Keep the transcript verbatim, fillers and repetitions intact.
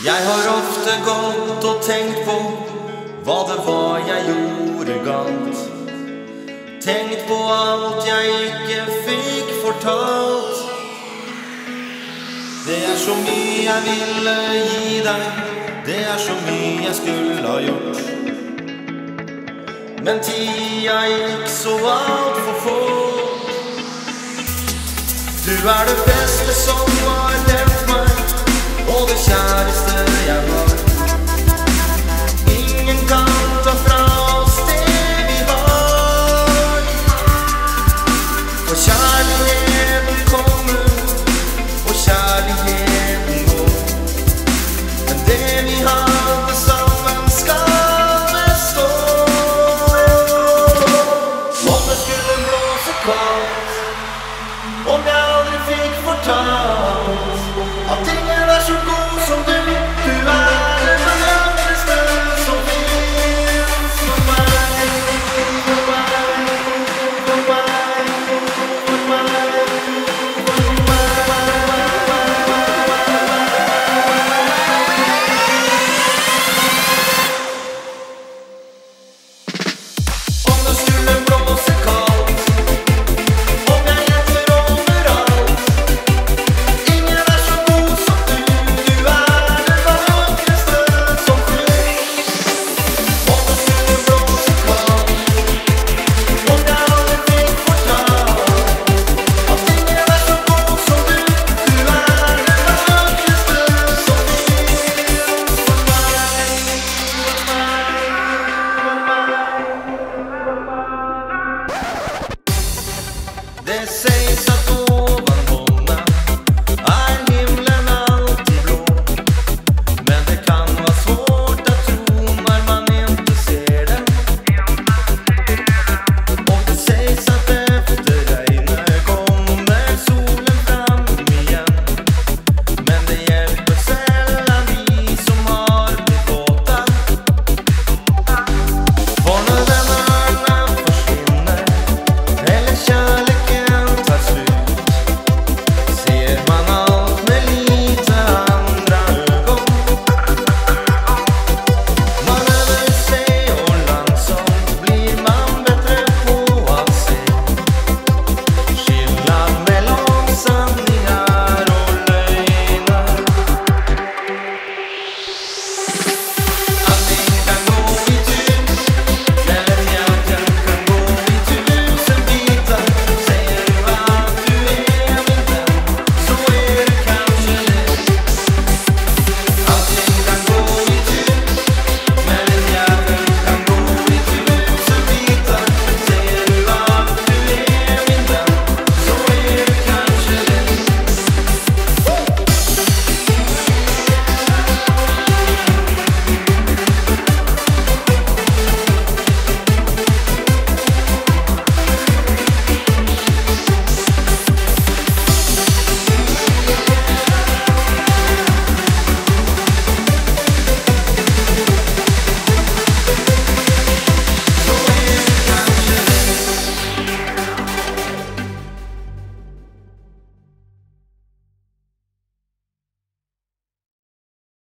Jeg har ofte gått og tenkt på hva det var jeg gjorde galt. Tenkt på alt jeg ikke fikk fortalt. Det er så mye jeg ville gi deg, det er så mye jeg skulle ha gjort. Men tida gikk så alt for fort. Du er det beste som var levd.